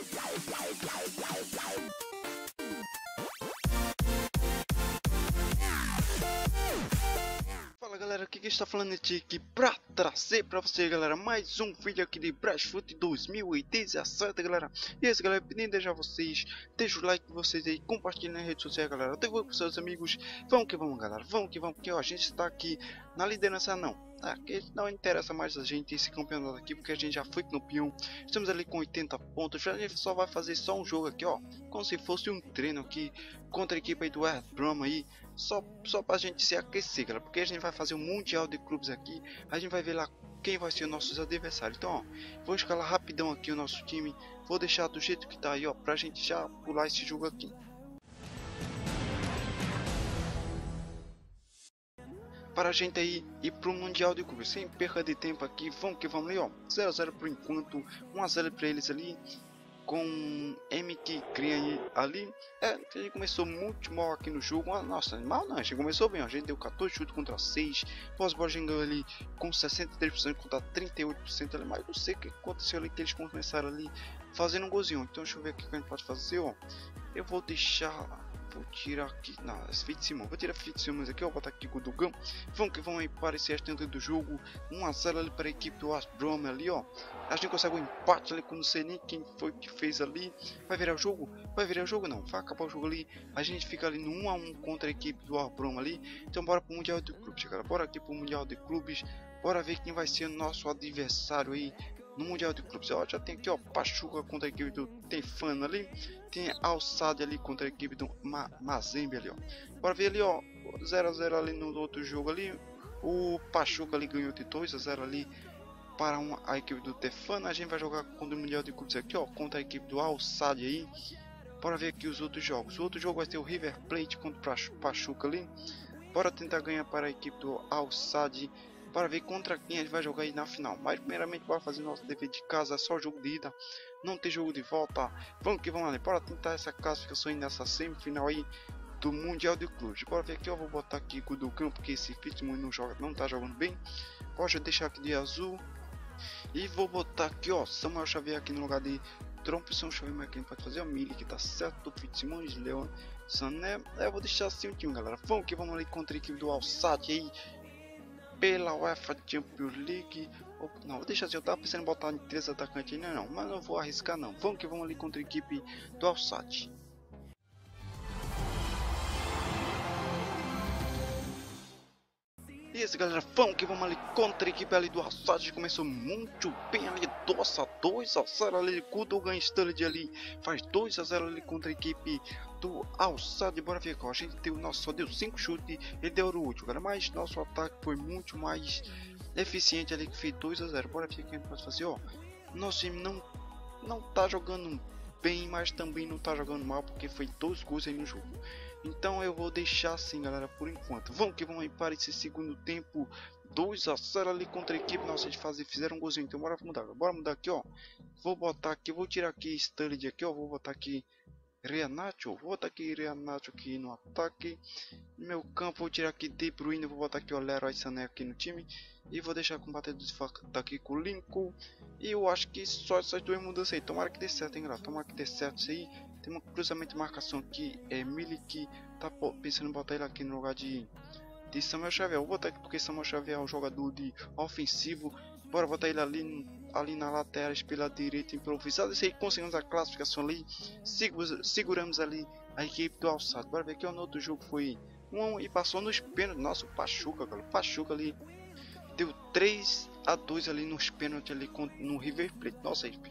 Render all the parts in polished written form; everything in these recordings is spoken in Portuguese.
Fala galera, aqui quem está falando é Tiki pra trazer pra você, galera, mais um vídeo aqui de Brasfoot 2017, galera. E esse, galera, pedindo já vocês, deixa o like de vocês aí, compartilhem nas redes sociais, galera, divulgue com seus amigos. Vamos que vamos, galera, vamos que vamos, porque ó, a gente está aqui na liderança não. Aqui não interessa mais a gente esse campeonato aqui, porque a gente já foi campeão. Estamos ali com 80 pontos. A gente só vai fazer só um jogo aqui, ó, como se fosse um treino aqui contra a equipe aí do West Brom aí, só pra gente se aquecer, galera, porque a gente vai fazer um mundial de clubes aqui. A gente vai ver lá quem vai ser os nossos adversários. Então, ó, vou escalar rapidão aqui o nosso time. Vou deixar do jeito que tá aí, ó, pra gente já pular esse jogo aqui. Para a gente aí ir pro Mundial de Clubes, sem perda de tempo aqui, vamos que vamos ali, ó, 0 a 0 por enquanto, 1 a 0 para eles ali, com M que cria ali. A gente começou muito mal aqui no jogo, nossa, mal não, a gente começou bem, ó, a gente deu 14 chutes contra 6, pós-bola a gente ganhou ali com 63% contra 38% ali, mas não sei o que aconteceu ali, que eles começaram ali fazendo um golzinho. Então deixa eu ver o que a gente pode fazer, ó, eu vou deixar... Vou tirar aqui, não, Fitzsimmons, vou tirar Fitzsimmons aqui, ó, vou botar aqui com o Dugam. Vamos que vamos aí para esse restante do jogo, 1 a 0 ali para a equipe do West Brom ali, ó. A gente consegue um empate ali, com não sei nem quem foi que fez ali. Vai virar o jogo? Vai virar o jogo não, vai acabar o jogo ali. A gente fica ali no 1 a 1 contra a equipe do West Brom ali. Então bora pro Mundial de Clubes, cara, bora aqui pro Mundial de Clubes. Bora ver quem vai ser o nosso adversário aí no Mundial de Clubes. Ó, já tem aqui, ó, Pachuca contra a equipe do Tefano ali. Tem Alçade ali contra a equipe do Mazembe ali, ó. Bora ver ali, ó, 0 a 0 ali no outro jogo ali. O Pachuca ali ganhou de 2 a 0 ali para a equipe do Tefano. A gente vai jogar contra o Mundial de Clubes aqui, ó, contra a equipe do Alçade aí. Bora ver aqui os outros jogos. O outro jogo vai ser o River Plate contra o Pachuca ali. Bora tentar ganhar para a equipe do Alçade, para ver contra quem a gente vai jogar aí na final. Mas primeiramente bora fazer nosso dever de casa, só jogo de ida, não tem jogo de volta. Vamos que vamos ali, bora tentar essa classificação aí nessa semifinal aí do Mundial de Clubes. Bora ver aqui, eu vou botar aqui com o Dugan, porque esse Fitzsimmons não tá jogando bem. Pode deixar aqui de azul. E vou botar aqui, ó, Samuel Xavier aqui no lugar de Thompson. Deixa eu ver mais quem pode fazer. O Mili que tá certo, Fitzsimmons, Leon, Sané. Eu vou deixar assim o time, galera. Vamos que vamos ali contra a equipe do Alçade aí pela UEFA Champions League. Não, vou deixar assim, eu tava pensando em botar em 3 atacantes ainda não, mas não vou arriscar não. Vamos que vamos ali contra a equipe do Alçade. E esse, galera, vamos que vamos ali contra a equipe ali do Alçade. Começou muito bem ali, 2 a 0 ali, com o Dogan Sturridge ali, faz 2 a 0 ali contra a equipe do Alçade. Bora ver qual, a gente tem o nosso, só deu 5 chutes, ele deu o último, galera, mas nosso ataque foi muito mais eficiente ali, que fez 2 a 0. Bora ver o que a gente pode fazer, ó. Nosso time não tá jogando bem, mas também não tá jogando mal, porque foi 2 gols aí no jogo. Então eu vou deixar assim, galera, por enquanto. Vamos que vamos aí para esse segundo tempo, 2 a 0 ali contra a equipe. Nossa, eles fizeram um golzinho, então bora mudar aqui, ó. Vou botar aqui, vou tirar aqui Sturridge aqui, ó. Vou botar aqui Reanacho, vou botar aqui Reanacho aqui no ataque. No meu campo vou tirar aqui De Bruyne, vou botar aqui o Leroy Sané aqui no time. E vou deixar com o batedor de faca tá aqui com o Lincoln. E eu acho que só essas duas mudanças aí, tomara que dê certo, hein, galera, tomara que dê certo isso aí. Tem um cruzamento de marcação aqui, é Milik, tá pensando em botar ele aqui no lugar de Samuel Xavier. Vou botar aqui porque Samuel Xavier é um jogador de ofensivo. Bora botar ele ali na lateral pela direita, improvisado. Isso aí, conseguimos a classificação ali, seguramos ali a equipe do Alçade. Bora ver que o outro jogo foi 1 e passou nos pênaltis. Nossa, o Pachuca, cara, o Pachuca ali deu 3 a 2 ali nos pênaltis ali no River Plate. Nossa, aí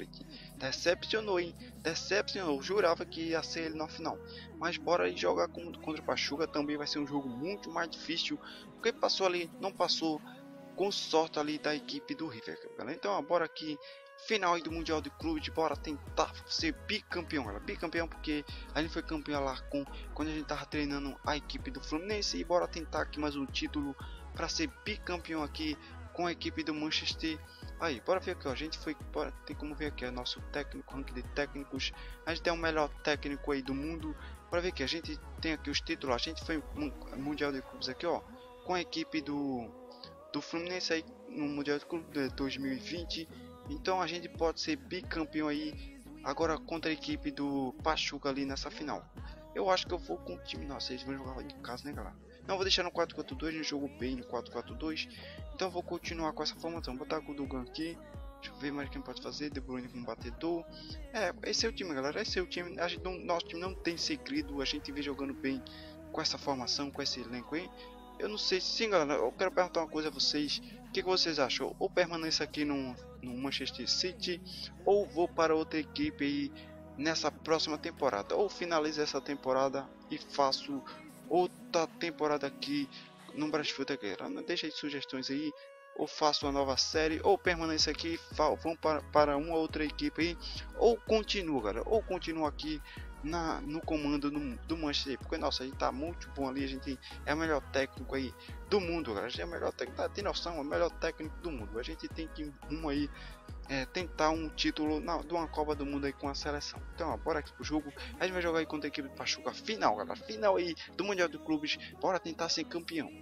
decepcionou, hein? Decepcionou. Eu jurava que ia ser ele na final. Mas bora aí jogar contra o Pachuca. Também vai ser um jogo muito mais difícil, porque passou ali, não passou com sorte ali da equipe do River, galera. Então, ó, bora aqui, final aí do Mundial de Clubes. Bora tentar ser bicampeão, galera. Bicampeão porque a gente foi campeão lá quando a gente tava treinando a equipe do Fluminense. E bora tentar aqui mais um título para ser bicampeão aqui com a equipe do Manchester. Aí, bora ver aqui, ó. A gente foi, tem como ver aqui, ó, nosso técnico, ranking de técnicos. A gente tem o melhor técnico aí do mundo. Bora ver aqui, a gente tem aqui os títulos. A gente foi Mundial de Clubes aqui, ó, com a equipe do Fluminense aí no Mundial de Clubes de 2020. Então a gente pode ser bicampeão aí agora contra a equipe do Pachuca ali nessa final. Eu acho que eu vou com o time. Nossa, eles vão jogar em casa, né, galera? Não, vou deixar no 4-4-2. A gente jogou bem no 4-4-2. Então eu vou continuar com essa formação. Vou botar o Gundogan aqui. Deixa eu ver mais quem pode fazer. De Bruyne como batedor. Esse é o time, galera. Esse é o time. Nosso time não tem segredo. A gente vem jogando bem com essa formação, com esse elenco aí. Eu não sei. Sim, galera. Eu quero perguntar uma coisa a vocês. O que vocês acham? Ou permaneço aqui no Manchester City, ou vou para outra equipe aí nessa próxima temporada, ou finalizo essa temporada e faço outra temporada aqui no Brasfoot. Deixa aí sugestões aí, ou faço uma nova série, ou permaneço aqui, vão para uma outra equipe aí, ou continuo, galera, ou continuo aqui no comando do Manchester, porque nossa, a gente tá muito bom ali, a gente é o melhor técnico aí do mundo, galera. A gente é o melhor técnico, tem noção, é o melhor técnico do mundo. A gente tem que aí tentar um título de uma Copa do Mundo aí com a seleção. Então, ó, bora aqui pro jogo. A gente vai jogar aí contra a equipe do Pachuca, final, galera, final aí do Mundial de Clubes. Bora tentar ser campeão.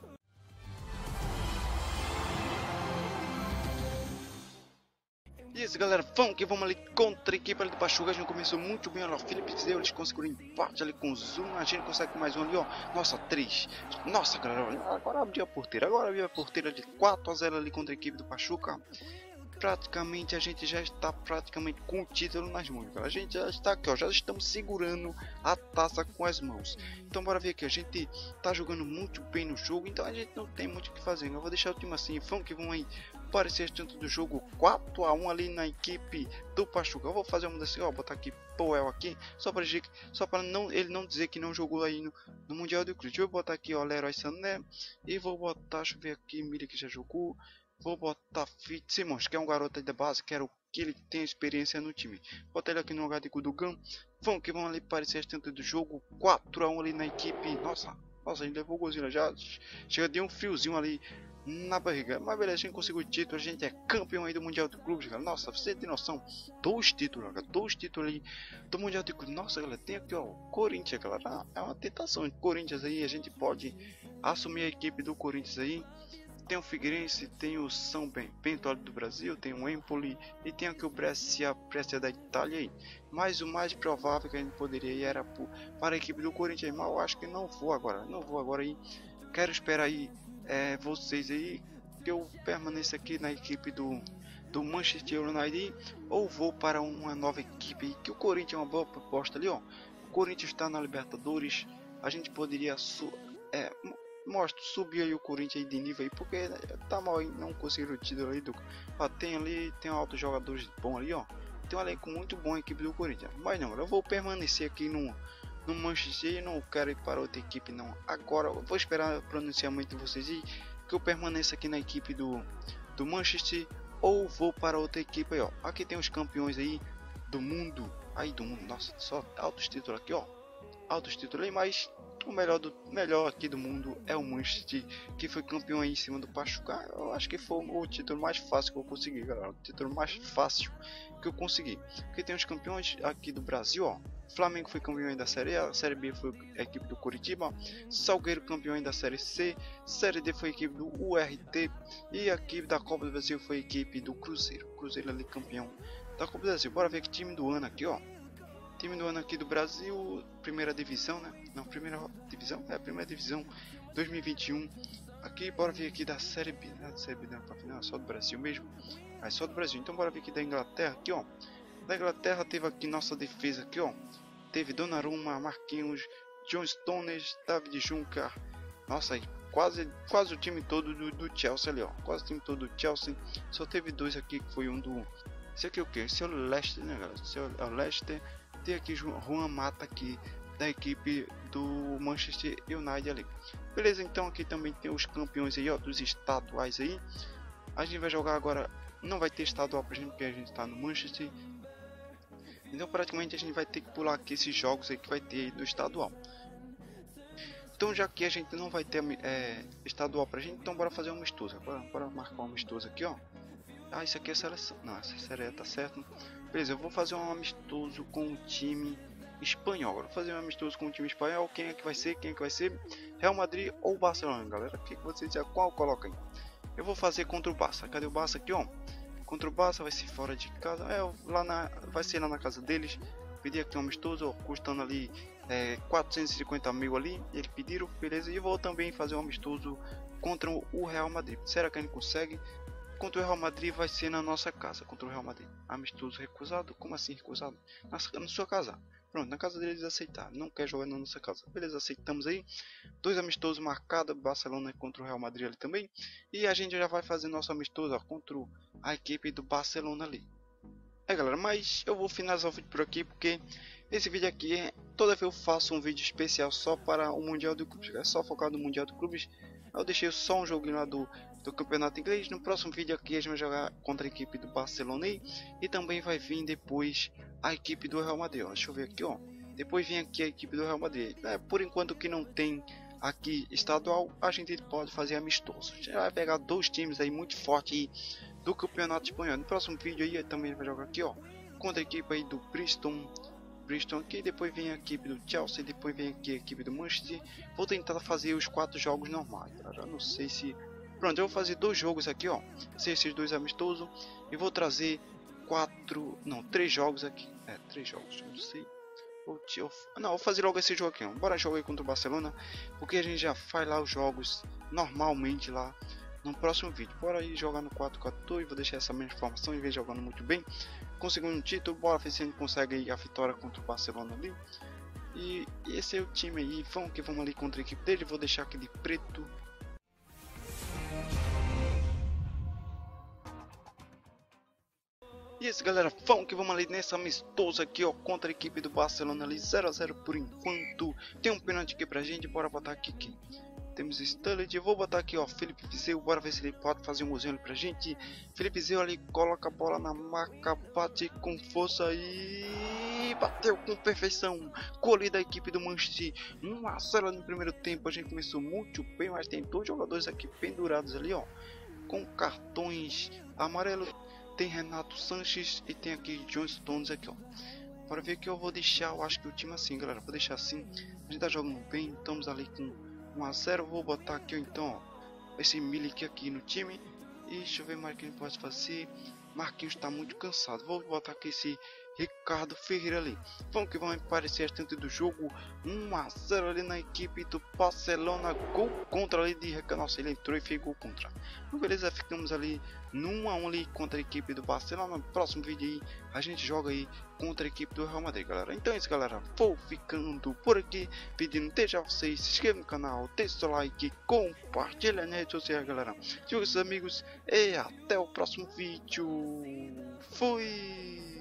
Isso, galera, vamos ali contra a equipe ali do Pachuca. A gente começou muito bem, olha, o Felipe Zeu, eles conseguiram empate ali com o Zoom. A gente consegue mais um ali, ó. Nossa, 3. Nossa, galera, agora abriu a porteira. Agora abriu a porteira de 4-0 ali contra a equipe do Pachuca. Praticamente a gente já está praticamente com o título nas mãos, galera. A gente já está aqui, ó, já estamos segurando a taça com as mãos. Então bora ver aqui, a gente tá jogando muito bem no jogo, então a gente não tem muito o que fazer. Eu vou deixar o time assim, vão aí parecer tanto do jogo 4-1 ali na equipe do Pachuca. Eu vou fazer uma mudança, ó, botar aqui Powell aqui, só para ele não dizer que não jogou aí no Mundial do Clube. Eu vou botar aqui, ó, Leroy Sané, e vou botar, deixa eu ver aqui, Mili que já jogou. Vou botar Fitzsimmons, que é um garoto aí da base, quero que ele tenha experiência no time. Botar ele aqui no lugar de Gundogan. Vão ali parecer as tantas do jogo. 4-1 ali na equipe. Nossa, a gente levou o golzinho já. Chega de um friozinho ali na barriga. Mas beleza, a gente conseguiu o título. A gente é campeão aí do Mundial de Clubes, galera. Nossa, você tem noção? 2 títulos, galera. 2 títulos aí do Mundial de Clubes. Nossa, galera, tem aqui, ó, Corinthians, galera. É uma tentação. Corinthians aí, a gente pode assumir a equipe do Corinthians aí. Tem o Figueirense, tem o São Bento do Brasil, tem o Empoli e tem aqui o Brescia da Itália aí. Mas o mais provável que a gente poderia ir era para a equipe do Corinthians, mas eu acho que não vou agora aí. Quero esperar aí vocês aí, que eu permaneça aqui na equipe do Manchester United, ou vou para uma nova equipe aí, que o Corinthians é uma boa proposta ali, ó. O Corinthians está na Libertadores, a gente poderia subir aí o Corinthians aí de nível aí, porque tá mal aí, não conseguiram o título aí tem altos jogadores bons ali, ó. Tem um elenco muito bom a equipe do Corinthians, mas não, eu vou permanecer aqui no Manchester e não quero ir para outra equipe não. Agora eu vou esperar o pronunciamento de vocês e que eu permaneça aqui na equipe do Manchester, ou vou para outra equipe aí, ó. Aqui tem os campeões aí do mundo, nossa, só altos títulos aqui, ó. Altos títulos aí, mas o melhor aqui do mundo é o Manchester, que foi campeão aí em cima do Pachuca. Eu acho que foi o título mais fácil que eu consegui, galera. O título mais fácil que eu consegui. Porque tem os campeões aqui do Brasil, ó. Flamengo foi campeão aí da Série A, Série B foi a equipe do Curitiba, Salgueiro campeão aí da Série C, Série D foi a equipe do URT e a equipe da Copa do Brasil foi a equipe do Cruzeiro. Cruzeiro ali campeão da Copa do Brasil. Bora ver que time do ano aqui, ó. Time do ano aqui do Brasil, primeira divisão, né? Não, primeira divisão? Primeira divisão 2021. Aqui, bora ver aqui da Série B, né? Série B não, pra final, só do Brasil mesmo. Só do Brasil. Então bora ver aqui da Inglaterra, aqui, ó. Da Inglaterra teve aqui nossa defesa aqui, ó. Teve Donnarumma, Marquinhos, John Stones, David Juncker. Nossa, aí quase o time todo do Chelsea ali, ó. Quase o time todo do Chelsea. Só teve 2 aqui, que foi um do... Esse aqui é o que? Esse é o Leicester, né, galera? Esse é o Leicester. Tem aqui Juan Mata aqui da equipe do Manchester United ali. Beleza, então aqui também tem os campeões aí, ó, dos estaduais aí. A gente vai jogar agora, não vai ter estadual pra gente porque a gente tá no Manchester. Então praticamente a gente vai ter que pular aqui esses jogos aí que vai ter aí do estadual. Então já que a gente não vai ter estadual pra gente, então bora fazer uma amistosa. Bora marcar uma amistosa aqui, ó. Isso aqui é seleção. Não, essa série tá certo. Beleza, eu vou fazer um amistoso com o time espanhol. Vou fazer um amistoso com o time espanhol. Quem é que vai ser? Real Madrid ou Barcelona, galera? O que vocês já qual colocam aí? Eu vou fazer contra o Barça. Cadê o Barça aqui, ó? Contra o Barça vai ser fora de casa, vai ser lá na casa deles. Pedi aqui um amistoso, custando ali 450 mil ali, eles pediram, beleza, e vou também fazer um amistoso contra o Real Madrid. Será que a gente consegue? Contra o Real Madrid vai ser na nossa casa, contra o Real Madrid. Amistoso recusado? Como assim recusado? Na sua casa. Pronto, na casa deles aceitaram, não quer jogar na nossa casa. Beleza, aceitamos aí. 2 amistosos marcados, Barcelona contra o Real Madrid ali também. E a gente já vai fazer nosso amistoso contra a equipe do Barcelona ali. Galera, mas eu vou finalizar o vídeo por aqui, porque esse vídeo aqui toda vez eu faço um vídeo especial só para o Mundial do Clubes, é só focado no Mundial do Clubes. Eu deixei só um joguinho lá do Campeonato Inglês. No próximo vídeo aqui a gente vai jogar contra a equipe do Barcelona e também vai vir depois a equipe do Real Madrid, ó. Deixa eu ver aqui, ó. Depois vem aqui a equipe do Real Madrid. Por enquanto que não tem aqui estadual, a gente pode fazer amistoso. Já vai pegar 2 times aí muito fortes do Campeonato Espanhol. No próximo vídeo aí também vai jogar aqui, ó, contra a equipe aí do Bristol aqui, depois vem a equipe do Chelsea, depois vem aqui a equipe do Manchester. Vou tentar fazer os 4 jogos normais, tá? Já não sei se... Pronto, eu vou fazer 2 jogos aqui, ó, ser esses 2 amistosos, e vou trazer 3 jogos aqui, 3 jogos, não sei. Vou fazer logo esse jogo aqui, ó. Bora jogar aí contra o Barcelona, porque a gente já faz lá os jogos normalmente lá no próximo vídeo. Bora aí jogar no 4-4-2, vou deixar essa mesma informação em vez de jogando muito bem. Conseguindo um título, bora ver se a gente consegue aí a vitória contra o Barcelona ali. E esse é o time aí, vamos ali contra a equipe dele, vou deixar aqui de preto. E esse galera, vamos ali nessa amistosa aqui, ó, contra a equipe do Barcelona ali, 0 a 0 por enquanto. Tem um pênalti aqui pra gente, bora botar aqui. Temos Sturridge, eu vou botar aqui, ó, Felipe Viseu, bora ver se ele pode fazer um golzinho ali pra gente. Felipe Viseu ali, coloca a bola na marca, bate com força e bateu com perfeição. Gol da equipe do Manchester, 1 a 0 no primeiro tempo. A gente começou muito bem, mas tem 2 jogadores aqui pendurados ali, ó, com cartões amarelos. Tem Renato Sanches e tem aqui John Stones aqui, ó. Bora ver que eu vou deixar, eu acho que o time assim, galera, vou deixar assim. A gente tá jogando bem, estamos ali com 1 a 0, vou botar aqui então, ó, esse Milik aqui no time. E deixa eu ver mais o que ele pode fazer. Marquinhos está muito cansado, vou botar aqui esse Ricardo Ferreira ali. Vamos que vamos aparecer restante do jogo, 1 a 0 ali na equipe do Barcelona. Gol contra ali de Nossa, ele entrou e fez gol contra. Então, beleza, ficamos ali no 1 a 1 ali contra a equipe do Barcelona. No próximo vídeo aí a gente joga aí contra a equipe do Real Madrid, galera. Então é isso, galera, vou ficando por aqui, pedindo deixa vocês se inscrevam no canal, deixa o like, compartilha nas redes sociais, galera, siga os amigos e até o próximo vídeo. Fui.